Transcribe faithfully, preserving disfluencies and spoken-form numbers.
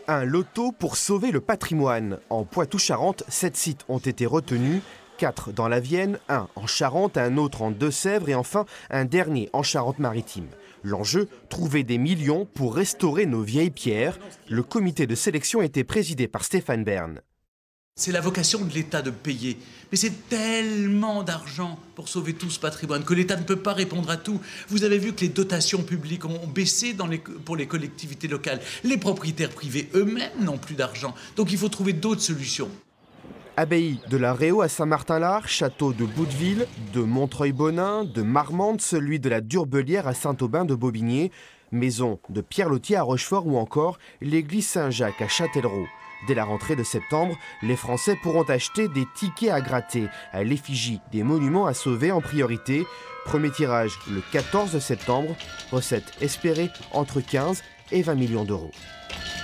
Un loto pour sauver le patrimoine. En Poitou-Charentes, sept sites ont été retenus. Quatre dans la Vienne, un en Charente, un autre en Deux-Sèvres et enfin un dernier en Charente-Maritime. L'enjeu, trouver des millions pour restaurer nos vieilles pierres. Le comité de sélection était présidé par Stéphane Bern. C'est la vocation de l'État de payer. Mais c'est tellement d'argent pour sauver tout ce patrimoine que l'État ne peut pas répondre à tout. Vous avez vu que les dotations publiques ont baissé dans les, pour les collectivités locales. Les propriétaires privés eux-mêmes n'ont plus d'argent. Donc il faut trouver d'autres solutions. Abbaye de la Réau à Saint-Martin-l'Arche, château de Bouteville, de Montreuil-Bonin, de Marmande, celui de la Durbelière à Saint-Aubin de Bobigné, maison de Pierre Lottier à Rochefort ou encore l'église Saint-Jacques à Châtellerault. Dès la rentrée de septembre, les Français pourront acheter des tickets à gratter à l'effigie des monuments à sauver en priorité. Premier tirage le quatorze septembre, recette espérée entre quinze et vingt millions d'euros.